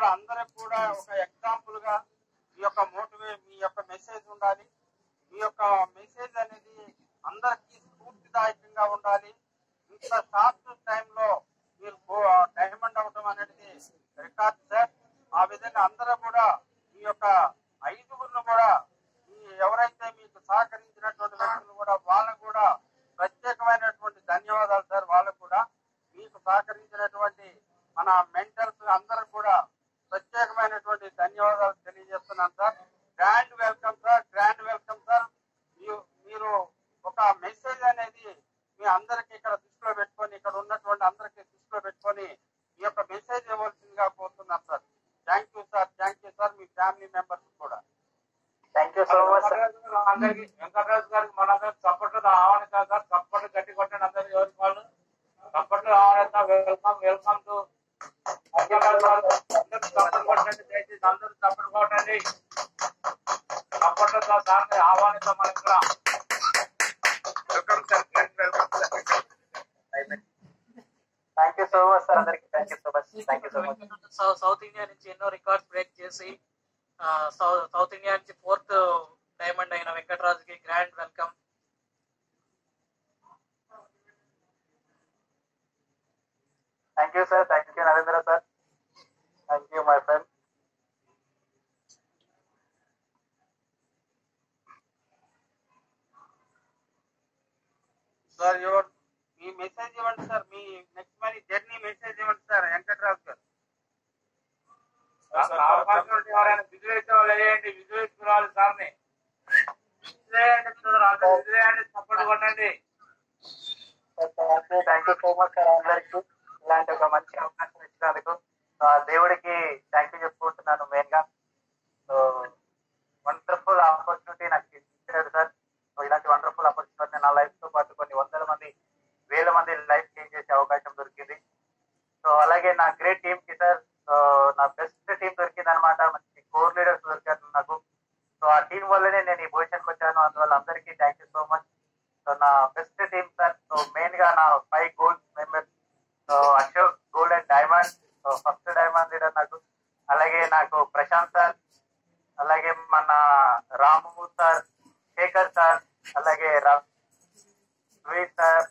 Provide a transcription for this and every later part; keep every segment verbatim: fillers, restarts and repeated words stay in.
ఇక్కడ అందరికి కూడా ఒక ఎగ్జాంపుల్ గా మీ యొక్క మోటివే మీ యొక్క మెసేజ్ ఉండాలి. మీ యొక్క మెసేజ్ అనేది అందరికీ స్ఫూర్తిదాయకంగా ఉండాలి. ఇంత షార్ట్ టైంలో మీరు డైమండ్ అవడం అనేది రికార్డ్ సార్. ఆ విధంగా అందరూ కూడా మీ యొక్క ఐదుగురును కూడా ఈ ఎవరైతే మీకు సహకరించినటువంటి వ్యక్తులు కూడా వాళ్ళకు కూడా ప్రత్యేకమైనటువంటి ధన్యవాదాలు సార్. వాళ్ళకు కూడా మీకు సహకరించినటువంటి మన మెంటర్స్ అందరూ కూడా ప్రత్యేకమైనటువంటి ధన్యవాదాలు తెలియజేస్తున్నాను sir. Grand welcome sir, grand welcome sir. మీరు ఒక మెసేజ్ అనేది మీ అందరికి ఇక్కడ దృష్టిలో పెట్టుకొని, ఇక్కడ ఉన్నటువంటి అందరికి దృష్టిలో పెట్టుకొని ఈ యొక్క మెసేజ్ ఇవ్వాల్సిందిగా కోరుతున్నాను సార్. Thank you sir, thank you sir. మీ ఫ్యామిలీ మెంబర్స్ కూడా thank you so much sir. అందరికి వెంకటరాజు గారికి మనందరూ సపోర్ట్ ఆహ్వానిస్తాం సార్. సపోర్ట్ గట్టి కొట్టండి అందరూ, ఎవరికి వాళ్ళు సపోర్ట్ ఆహ్వానిస్తాం. వెల్కమ్ వెల్కమ్ టు వెంకటరాజు గారు. అందరూ సపోర్ట్ కొట్టండి, దయచేసి అందరూ సపోర్ట్ కొట్టండి. సపోర్ట్ సార్ ఆహ్వానిస్తాం మనం ఇక్కడ. Welcome sir, welcome sir. Thank you so much sir. అందరికి thank you so much, thank you so much. South India నుంచి ఎన్నో రికార్డ్స్ బ్రేక్ చేసి సౌత్ ఇండియా నుంచి ఫోర్త్ డైమండ్ అయిన వెంకటరాజుకి grand welcome. Thank you sir, thank you Narendra sir, thank you my friend. Sir your మీ message ఇవ్వండి సార్. మీ నెక్స్ట్ మరి జర్నీ మెసేజ్ ఇవ్వండి సార్ వెంకటరాజు గారు. అవకాశం ఉంటే ఎవరైనా విజువల్స్ వాళ్ళు వేయండి, విజువల్స్ రావాలి సార్ని విజువేయండి, సపోర్ట్ కొట్టండి. Thank you so much sir. అందరికి ఇలాంటి ఒక మంచి అవకాశం ఇచ్చినందుకు దేవుడికి థ్యాంక్ యూ చెప్పుకుంటున్నాను మెయిన్ గా. సో వండర్ఫుల్ ఆపర్చునిటీ నాకు ఇచ్చాడు సార్. సో ఇలాంటి వండర్ఫుల్ ఆపర్చునిటీ నా లైఫ్ తో పాటు కొన్ని వందల మంది వేల మంది లైఫ్ చేంజ్ చేసే అవకాశం దొరికింది. సో అలాగే నా గ్రేట్ టీమ్ కి సార్, నా బెస్ట్ టీం దొరికింది అనమాట. మంచి కోర్ లీడర్స్ దొరికారు నాకు. సో ఆ టీం వల్లనే నేను ఈ పొజిషన్కి వచ్చాను. అందువల్ల అందరికీ thank you so much. So నా best team sir. So main గా నా five gold members, so Ashok gold and diamond, so first diamond leader నాకు. అలాగే నాకు ప్రశాంత్ సార్, అలాగే మన రాము సార్, శేఖర్ సార్, అలాగే రవి సార్.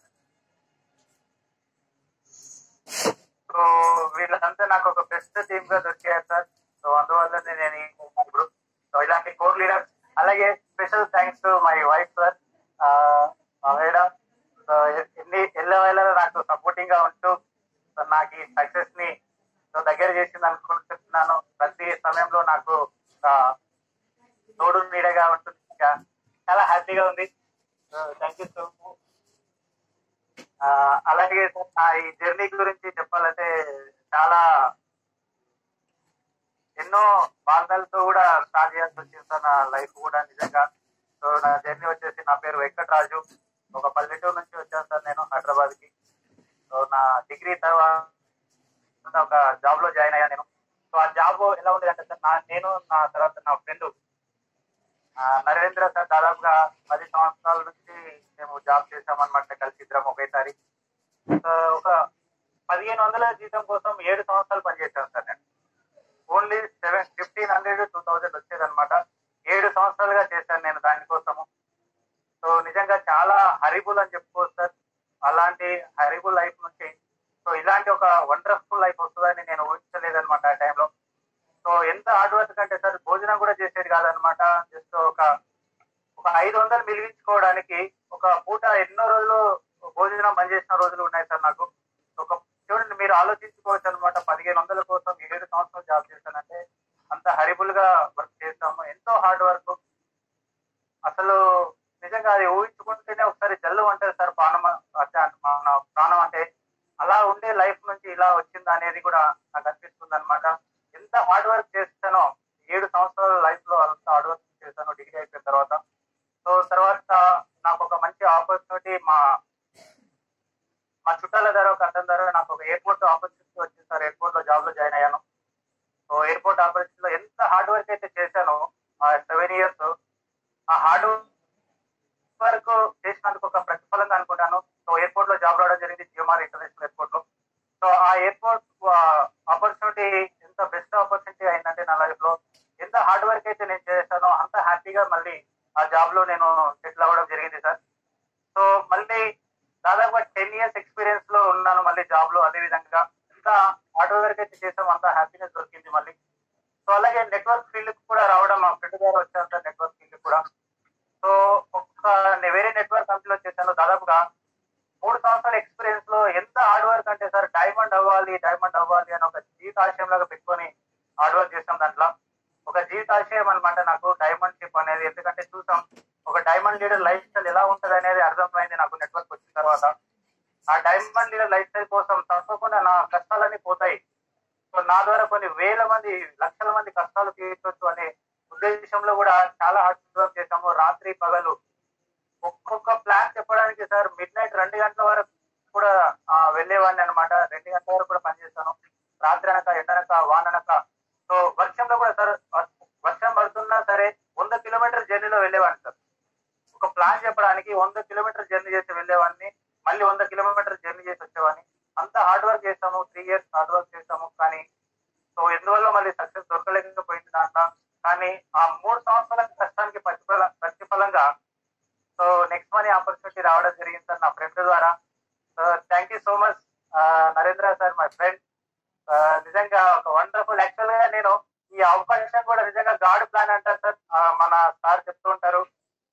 సో వీళ్ళంతా నాకు ఒక బెస్ట్ టీమ్ గా దొరికారు సార్. సో అందువల్ల నేను ఇప్పుడు సో ఇలాంటి కోర్ లీడర్స్. అలాగే special thanks to my wife sir, madam. So ఎన్ని ఎల్లవేళ నాకు సపోర్టింగ్ గా ఉంటూ నాకు ఈ సక్సెస్ ని సో దగ్గర చేసింది అనుకుంటున్నాను. ప్రతి సమయంలో నాకు తోడు నీడగా ఉంటుంది. చాలా హ్యాపీగా ఉంది. Thank you so much. అలాగే ఈ జర్నీ గురించి చెప్పాలంటే చాలా ఎన్నో బాధలతో కూడా స్టార్ట్ చేయాల్సి వచ్చింది సార్ నా లైఫ్ కూడా నిజంగా. సో నా జర్నీ వచ్చేసి, నా పేరు వెంకటరాజు, ఒక పల్లెటూరు నుంచి వచ్చాను సార్ నేను హైదరాబాద్ కి. సో నా డిగ్రీ తర్వాత ఒక జాబ్ లో జాయిన్ అయ్యాను నేను. సో ఆ జాబ్ ఎలా ఉంది అంటే సార్, నా నేను నా తర్వాత నా ఫ్రెండ్ నరేంద్ర సార్ దాదాపుగా పది సంవత్సరాల నుంచి మేము జాబ్ చేసామన్నమాట కలిసి ఇద్దరం ఒకేసారి. ఒక పదిహేను వందల జీతం కోసం ఏడు సంవత్సరాలు పనిచేశాను సార్ నేను. Only seven fifteen hundred two thousand వచ్చేదనమాట. ఏడు సంవత్సరాలుగా చేశాను నేను దానికోసము. సో నిజంగా చాలా హరిబుల్ అని చెప్పుకోవచ్చు సార్. అలాంటి హరిబుల్ లైఫ్ నుంచి సో ఇలాంటి ఒక వండర్ఫుల్ లైఫ్ వస్తుందని నేను ఊహించలేదనమాట ఆ టైంలో. సో ఎంత హార్డ్ వర్క్ అంటే సార్, భోజనం కూడా చేసేది కాదనమాట. జస్ట్ ఒక ఒక ఐదు వందలు మిగిలించుకోవడానికి ఒక పూట ఎన్నో రోజులు భోజనం బంద్ చేసిన రోజులు ఉన్నాయి సార్ నాకు. ఒక చూడండి, మీరు ఆలోచించుకోవచ్చు అనమాట. పదిహేను వందల కోసం ఏడు సంవత్సరాలు జాబ్ చేశానంటే అంత హరిబుల్ గా వర్క్ చేస్తాము. ఎంతో హార్డ్ వర్క్. అసలు నిజంగా అది ఊహించుకుంటేనే ఒకసారి జల్లు అంటారు సార్ ప్రాణం, మన ప్రాణం అంటే. అలా ఉండే లైఫ్ నుంచి ఇలా వచ్చిందా అనేది కూడా నాకు అనిపిస్తుంది అనమాట. ఎంత హార్డ్ వర్క్ చేస్తానో ఏడు సంవత్సరాల లైఫ్ లో అంత హార్డ్ వర్క్ చేశాను డిగ్రీ అయిపోయిన తర్వాత. సో తర్వాత నాకు ఒక మంచి ఆపర్చునిటీ మా మా చుట్టాల ద్వారా ఒక అతని ద్వారా నాకు ఒక ఎయిర్పోర్ట్ ఆపర్చునిటీ వచ్చింది సార్. ఎయిర్పోర్ట్ లో జాబ్ లో జాయిన్ అయ్యాను. సో ఎయిర్పోర్ట్ ఆపర్చునిటీలో ఎంత హార్డ్ వర్క్ అయితే చేశానో ఆ సెవెన్ ఇయర్స్, ఆ హార్డ్ వర్క్ చేసినందుకు ఒక ప్రతిఫలంగా అనుకుంటాను. సో ఎయిర్పోర్ట్ లో జాబ్ రావడం జరిగింది, జిఎంఆర్ ఇంటర్నేషనల్ ఎయిర్పోర్ట్ లో. సో ఆ ఎయిర్పోర్ట్ ఆపర్చునిటీ ఎంత ఎంత బెస్ట్ ఆపర్చునిటీ అయిందంటే నా లైఫ్ లో, ఎంత హార్డ్ వర్క్ అయితే నేను చేశానో అంత హ్యాపీగా మళ్ళీ ఆ జాబ్ లో నేను సెటిల్ అవ్వడం జరిగింది సార్. సో మళ్ళీ దాదాపుగా టెన్ ఇయర్స్ ఎక్స్పీరియన్స్ లో ఉన్నాను మళ్ళీ జాబ్ లో. అదే విధంగా ఇంకా హార్డ్ వర్క్ అయితే చేసాం, అంత హ్యాపీనెస్ దొరికింది మళ్ళీ. సో అలాగే నెట్వర్క్ ఫీల్డ్ కూడా రావడం, మా ఫ్రెండ్ గారు వచ్చారు సార్ నెట్వర్క్ ఫీల్డ్ కూడా. సో ఒక వేరే నెట్వర్క్ కంపెనీలో చేశాను. దాదాపుగా మూడు సంవత్సరాల ఎక్స్పీరియన్స్ లో ఎంత హార్డ్ వర్క్ అంటే సార్, డైమండ్ అవ్వాలి డైమండ్ అవ్వాలి అని ఒక జీవితాశయం లాగా పెట్టుకొని హార్డ్ వర్క్ చేసాం. దాంట్లో ఒక జీవితాశయం అనమాట నాకు డైమండ్ షిప్ అనేది. ఎందుకంటే చూసాం ఒక డైమండ్ లీడర్ లైఫ్ స్టైల్ ఎలా ఉంటది అనేది అర్థమైంది నాకు నెట్వర్క్ వచ్చిన తర్వాత. ఆ డైమండ్ లీడర్ లైఫ్ స్టైల్ కోసం తప్పకుండా నా కష్టాలన్నీ పోతాయి. సో నా ద్వారా కొన్ని వేల మంది లక్షల మంది కష్టాలు తీర్చొచ్చు అనే ఉద్దేశంలో కూడా చాలా హార్డ్ వర్క్ చేసాము. రాత్రి పగలు ఒక్కొక్క ప్లాన్ చెప్పడానికి సార్ మిడ్ నైట్ రెండు గంటల వరకు కూడా వెళ్ళేవాడిని అనమాట. రెండు గంటల వరకు కూడా పనిచేస్తాను. రాత్రి అనక ఎండనక వాననక. సో వర్షంలో కూడా సార్, వర్షం పడుతున్నా సరే వంద కిలోమీటర్ జర్నీలో వెళ్ళేవాడిని సార్. ఒక ప్లాన్ చెప్పడానికి వంద కిలోమీటర్ జర్నీ చేసి వెళ్ళేవాడిని, మళ్ళీ వంద కిలోమీటర్ జర్నీ చేసి వచ్చేవాడిని. అంత హార్డ్ వర్క్ చేస్తాము, త్రీ ఇయర్స్ హార్డ్ వర్క్ చేస్తాము. కానీ సో ఎందువల్ల మళ్ళీ సక్సెస్ దొరకలేకపోయింది దాంట్లో. కానీ ఆ మూడు సంవత్సరాల కష్టానికి ప్రతిఫల ప్రతిఫలంగా సో నెక్స్ట్ మనీ ఆపర్చునిటీ రావడం జరిగింది సార్ నా ఫ్రెండ్ ద్వారా. So thank you so much Narendra sir, my friend. నిజంగా ఒక వండర్ఫుల్. యాక్చువల్ గా నేను ఈ అవకాశం కూడా నిజంగా గాడ్ ప్లాన్ అంటారు సార్. మన సార్ చెప్తూ ఉంటారు,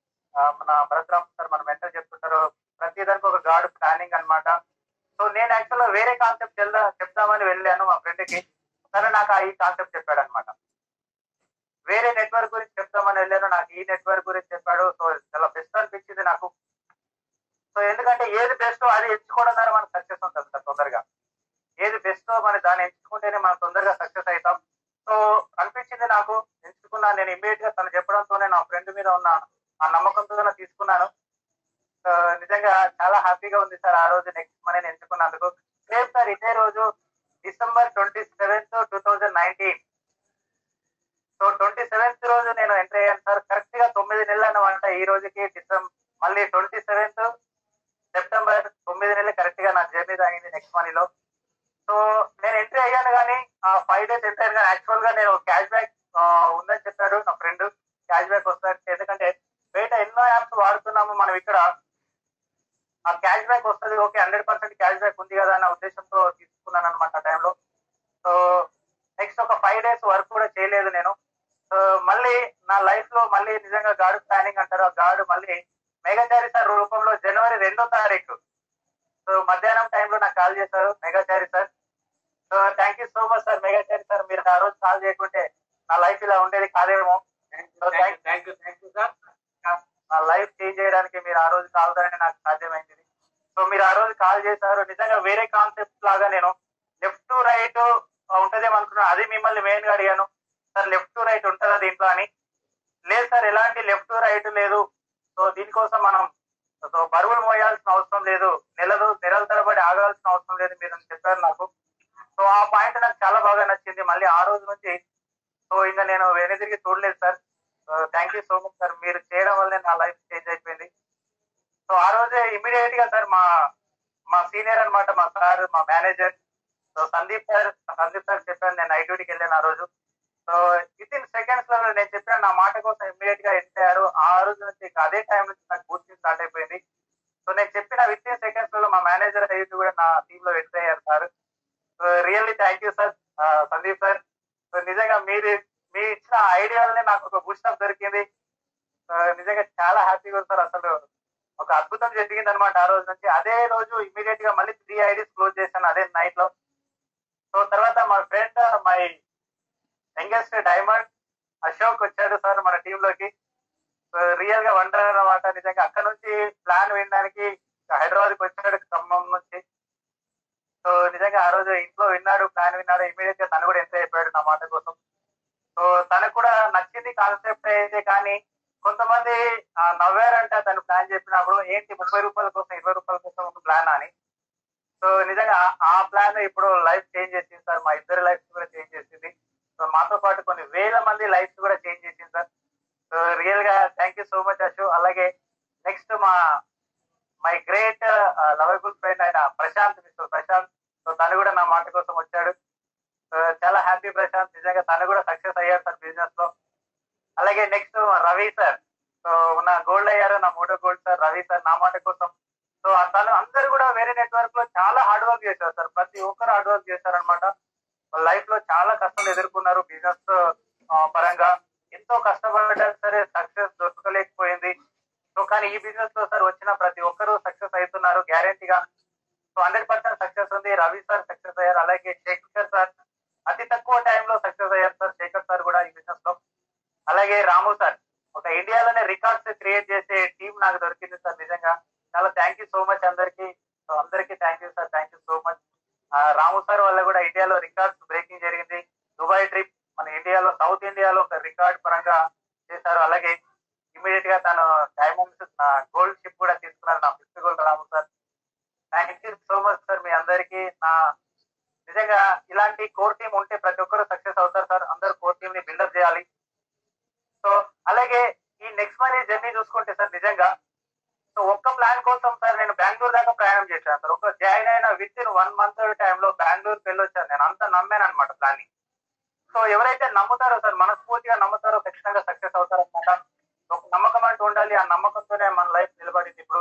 మన భరత్రామ్ సార్ మన మెంటర్ చెప్తుంటారు, ప్రతి దానికి ఒక గాడ్ ప్లానింగ్ అనమాట. సో నేను యాక్చువల్ గా వేరే కాన్సెప్ట్ వెళ్దా చెప్దామని వెళ్ళాను మా ఫ్రెండ్ కి. తను నాకు ఈ కాన్సెప్ట్ చెప్పాడు అనమాట. వేరే నెట్వర్క్ గురించి చెప్తామని వెళ్ళాను, నాకు ఈ నెట్వర్క్ గురించి చెప్పాడు. సో చాలా బెస్ట్ అనిపించింది నాకు. సో ఎందుకంటే ఏది బెస్ట్ అది ఎంచుకోవడం ద్వారా మనకు సక్సెస్ ఉంటుంది సార్ తొందరగా. ఏది బెస్ట్ మరి దాన్ని ఎంచుకుంటేనే మనం తొందరగా సక్సెస్ అవుతాం. సో అనిపించింది నాకు, ఎంచుకున్నాను నేను ఇమ్మీడియట్ గా. తను చెప్పడంతోనే నా ఫ్రెండ్ మీద ఉన్న ఆ నమ్మకంతో తీసుకున్నాను. నిజంగా చాలా హ్యాపీగా ఉంది సార్ ఆ రోజు నెక్స్ట్ మనీ ఎంచుకున్నందుకు. సేమ్ సార్ ఇదే రోజు December twenty seventh two thousand nineteen so twenty seventh రోజు నేను ఎంటర్ అయ్యాను సార్. కరెక్ట్ గా తొమ్మిది నెలలు అన్నమాట ఈ రోజుకి. డిసెంబర్ మళ్ళీ ట్వంటీ సెవెంత్ సెప్టెంబర్ తొమ్మిది నెలలు కరెక్ట్ గా నా జర్నీ సాగింది నెక్స్ట్ మనీలో. సో నేను ఎంట్రీ అయ్యాను కానీ ఆ ఫైవ్ డేస్ ఎంటర్ అయ్యాను. యాక్చువల్ గా నేను క్యాష్ బ్యాక్ ఉందని చెప్పాడు నా ఫ్రెండ్. క్యాష్ బ్యాక్ వస్తాడు, ఎందుకంటే బయట ఎన్నో యాప్స్ వాడుతున్నాము మనం, ఇక్కడ ఆ క్యాష్ బ్యాక్ వస్తుంది, okay hundred percent cash back ఉంది కదా అన్న ఉద్దేశంతో తీసుకున్నాను అనమాట ఆ టైంలో. సో నెక్స్ట్ ఒక ఫైవ్ డేస్ వర్క్ కూడా చేయలేదు నేను. సో మళ్ళీ నా లైఫ్ లో మళ్ళీ నిజంగా గాడ్ ప్లానింగ్ అంటారు. ఆ గాడ్ మళ్ళీ మెగాచారి సార్ రూపంలో జనవరి రెండో తారీఖు సో మధ్యాహ్నం టైంలో నాకు కాల్ చేశారు Megachari sir. So thank you so much sir Megachari sir. మీరు ఆ రోజు కాల్ చేయకుంటే నా లైఫ్ ఇలా ఉండేది కాదేమో. Thank you thank you sir. నా లైఫ్ చేంజ్ చేయడానికి మీరు ఆ రోజు కాల్ చేయడానికి నాకు సాధ్యమైంది. సో మీరు ఆ రోజు కాల్ చేశారు. నిజంగా వేరే కాన్సెప్ట్ లాగా నేను లెఫ్ట్ టు రైట్ ఉంటదేమో అనుకున్నాను. అది మిమ్మల్ని మెయిన్ గా అడిగాను సార్, లెఫ్ట్ టు రైట్ ఉంటుందా దీంట్లో అని. లేదు సార్, ఎలాంటి లెఫ్ట్ టు రైట్ లేదు. సో దీనికోసం మనం సో బరువులు మోయాల్సిన అవసరం లేదు, నెలలు నెలల తరబడి ఆగాల్సిన అవసరం లేదు మీరు చెప్పారు నాకు. సో ఆ పాయింట్ నాకు చాలా బాగా నచ్చింది. మళ్ళీ ఆ రోజు నుంచి సో ఇంకా నేను వేరే తిరిగి చూడలేదు sir. Thank you so much sir, మీరు చేయడం వల్లే నా లైఫ్ చేంజ్ అయిపోయింది. సో ఆ రోజే ఇమీడియట్ గా సార్ మా మా సీనియర్ అనమాట, మా సార్ మా manager so Sandeep sir Sandeep sir చెప్పాను, నేను నైట్ డ్యూటీకి వెళ్ళాను ఆ రోజు. సో విత్ ఇన్ సెకండ్స్ లో నేను చెప్పాను నా మాట కోసం ఇమీడియట్ గా ఎంటర్ అయ్యారు. ఆ రోజు నుంచి అదే టైం నుంచి నాకు బూస్టింగ్ స్టార్ట్ అయిపోయింది. సో నేను చెప్పిన విత్ ఇన్ సెకండ్స్ లో మా మేనేజర్ అయ్యి కూడా నా టీమ్ లో ఎంటర్ అయ్యారు sir. So really thank you sir Sandeep sir. So నిజంగా మీరు మీ ఇచ్చిన ఐడియాలనే నాకు ఒక బూస్టప్ దొరికింది. నిజంగా చాలా హ్యాపీగా ఉంది సార్. అసలు ఒక అద్భుతం జరిగింది అనమాట ఆ రోజు నుంచి. అదే రోజు ఇమీడియట్ గా మళ్ళీ త్రీ ఐడీస్ క్లోజ్ చేశాను అదే నైట్ లో. సో తర్వాత మా friend my youngest diamond Ashok వచ్చాడు సార్ మన టీమ్ లోకి. రియల్ గా వండర్ అనమాట. నిజంగా అక్కడ నుంచి ప్లాన్ వినడానికి హైదరాబాద్ కి వచ్చాడు ఖమ్మం నుంచి. సో నిజంగా ఆ రోజు ఇంట్లో విన్నాడు, ప్లాన్ విన్నాడు, ఇమీడియట్ గా తను కూడా ఎంటర్ అయిపోయాడు నా మాట కోసం. సో తనకు కూడా నచ్చింది కాన్సెప్ట్ అయితే, కానీ కొంతమంది నవ్వారంట తను ప్లాన్ చెప్పినప్పుడు, ఏంటి ముప్పై రూపాయల కోసం ఇరవై రూపాయల కోసం ఒక ప్లాన్ అని. సో నిజంగా ఆ ప్లాన్ ఇప్పుడు లైఫ్ చేంజ్ చేసింది సార్, మా ఇద్దరి లైఫ్ కూడా చేంజ్ చేసింది. సో మాతో పాటు కొన్ని వేల మంది లైఫ్స్ కూడా చేంజ్ చేసింది సార్. సో రియల్ గా thank you so much Ashu. అలాగే నెక్స్ట్ మా మై గ్రేట్ లవబుల్ ఫ్రెండ్ అయిన ప్రశాంత్ మిస్టర్ ప్రశాంత్. సో తను కూడా నా మాట కోసం వచ్చాడు. సో చాలా హ్యాపీ ప్రశాంత్. ప్రశాంత్, నిజంగా తను కూడా సక్సెస్ అయ్యారు సార్ బిజినెస్ లో. అలాగే నెక్స్ట్ రవి సార్, సో నా గోల్డ్ అయ్యారు, నా motto gold sir Ravi sir, నా మాట కోసం. సో తను అందరు కూడా వేరే నెట్వర్క్ లో చాలా హార్డ్ వర్క్ చేశారు సార్, ప్రతి ఒక్కరు హార్డ్ వర్క్ చేశారనమాట. లైఫ్ లో చాలా కష్టాలు ఎదుర్కొన్నారు బిజినెస్ పరంగా, ఎంతో కష్టపడ్డారు సరే సక్సెస్ దొరకలేకపోయింది. సో కానీ ఈ బిజినెస్ లో సార్ వచ్చిన ప్రతి ఒక్కరు సక్సెస్ అవుతున్నారు గ్యారెంటీగా. సో హండ్రెడ్ పర్సెంట్ సక్సెస్ ఉంది. రవి సార్ సక్సెస్ అయ్యారు, అలాగే శేఖర్ సార్ అతి తక్కువ టైంలో సక్సెస్ అయ్యారు సార్, శేఖర్ సార్ కూడా ఈ బిజినెస్ లో. అలాగే రాము సార్, ఒక ఇండియాలోనే రికార్డ్స్ క్రియేట్ చేసే టీం నాకు దొరికింది సార్, నిజంగా చాలా థ్యాంక్ యూ సో మచ్ అందరికి. సో అందరికి thank you sir, thank you so much. Ramu sir వల్ల కూడా ఇండియాలో రికార్డ్స్ బ్రేకింగ్ జరిగింది. దుబాయ్ ట్రిప్ మన ఇండియాలో, సౌత్ ఇండియాలో ఒక రికార్డ్ పరంగా చేశారు. అలాగే ఇమీడియట్ గా తను డైమండ్స్ గోల్డ్ షిప్ కూడా తీసుకున్నారు, నా fifth gold Ramu sir. Thank you so much sir మీ అందరికి. నా నిజంగా ఇలాంటి కోర్ టీం ఉంటే ప్రతి ఒక్కరు సక్సెస్ అవుతారు సార్, అందరు కోర్ టీం ని బిల్డప్ చేయాలి. సో అలాగే ఈ నెక్స్ట్ మనీ జర్నీ చూసుకుంటే సార్ నిజంగా సో ఒక్క ప్లాన్ కోసం సార్ నేను బెంగళూరు దాకా ప్రయాణం చేశాను సార్. ఒక జాయిన్ అయిన విత్ ఇన్ వన్ మంత్ టైంలో బెంగళూరుకి వెళ్ళొచ్చాను, నేను అంత నమ్మాను అనమాట ప్లాన్ ని. సో ఎవరైతే నమ్ముతారో సార్, మనస్ఫూర్తిగా నమ్ముతారో ఖచ్చితంగా సక్సెస్ అవుతారు అనమాట. ఒక నమ్మకం అంటూ ఉండాలి, ఆ నమ్మకంతోనే మన లైఫ్ నిలబడింది ఇప్పుడు.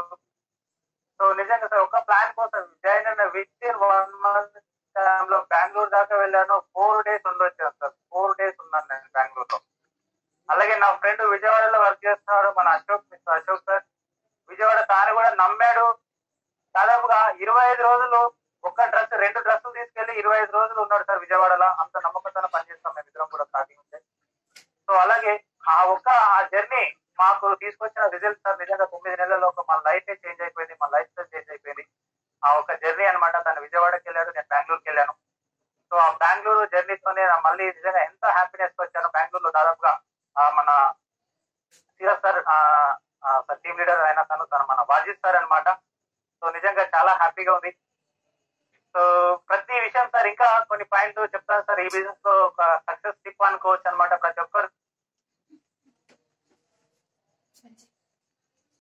సో నిజంగా సార్ ఒక ప్లాన్ కోసం జాయిన్ అయిన విత్ ఇన్ వన్ మంత్ టైంలో బెంగళూరు దాకా వెళ్ళాను. ఫోర్ డేస్ ఉండొచ్చాను సార్, ఫోర్ డేస్ ఉన్నాను నేను బెంగళూరులో. అలాగే నా ఫ్రెండ్ విజయవాడలో వర్క్ చేస్తున్నాడు మన అశోక్, మిస్టర్ అశోక్ సార్ విజయవాడ, తాను కూడా నమ్మాడు. దాదాపుగా ఇరవై ఐదు రోజులు ఒక డ్రెస్ రెండు డ్రెస్సులు తీసుకెళ్లి ఇరవై ఐదు రోజులు ఉన్నాడు సార్ విజయవాడలో. అంత నమ్మకంతో పనిచేస్తాం మేము ఇద్దరం కూడా స్టార్టింగ్ ఉంటే. సో అలాగే ఆ ఒక్క ఆ జర్నీ మాకు తీసుకొచ్చిన రిజల్ట్ సార్ నిజంగా తొమ్మిది నెలల్లో ఒక మన లైఫ్ చేంజ్ అయిపోయింది, మన లైఫ్ స్టైల్ చేంజ్ అయిపోయింది. ఆ ఒక జర్నీ అనమాట. తను విజయవాడకి వెళ్ళాడు, నేను బెంగళూరుకి వెళ్ళాను. సో ఆ బెంగళూరు జర్నీతోనే మళ్ళీ నిజంగా ఎంత హ్యాపీనెస్ వచ్చాను. బెంగళూరులో దాదాపుగా మన Siras sir sir team leader అయిన తను తను మన వాజిద్ సార్ అనమాట. సో నిజంగా చాలా హ్యాపీగా ఉంది. సో ప్రతి విషయం సార్ ఇంకా కొన్ని పాయింట్లు చెప్తాను సార్. ఈ బిజినెస్ లో ఒక సక్సెస్ టిప్ అనుకోవచ్చు అనమాట. ప్రతి ఒక్క